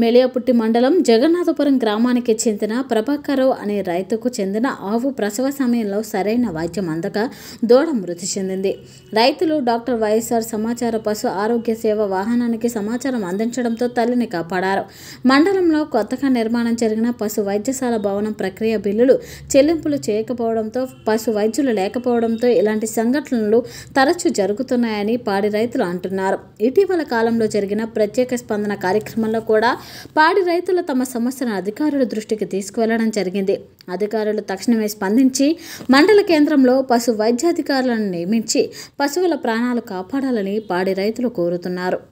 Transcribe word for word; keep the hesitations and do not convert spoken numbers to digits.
మెలియాపుట్టి మండలం జగన్నాథపురం గ్రామానికి చెందిన ప్రభాకర్ అనే రైతుకు చెందిన ఆవు ప్రసవ సమయంలో సరైన వైద్యం అందక దూడ మృతి చెందింది. రైతులు డాక్టర్ వైఎస్ఆర్ సమాచార పశు ఆరోగ్య సేవ వాహనానికి సమాచారం అందించడంతో తల్లిని కాపాడారు. మండలంలో కొత్తగా నిర్మాణం జరిగిన పశు వైద్యశాల భవనం ప్రక్రియ బిల్లులు చెల్లింపులు చేయకపోవడంతో పశు వైద్యులు లేకపోవడంతో ఇలాంటి సంఘటనలు తరచూ జరుగుతున్నాయని పాడి రైతులు అంటున్నారు. ఇటీవల కాలంలో జరిగిన ప్రత్యేక స్పందన కార్యక్రమంలో కూడా పాడి రైతులు తమ సమస్యను అధికారుల దృష్టికి తీసుకువెళ్లడం జరిగింది. అధికారులు తక్షణమే స్పందించి మండల కేంద్రంలో పశు వైద్యాధికారులను నియమించి పశువుల ప్రాణాలు కాపాడాలని పాడి రైతులు కోరుతున్నారు.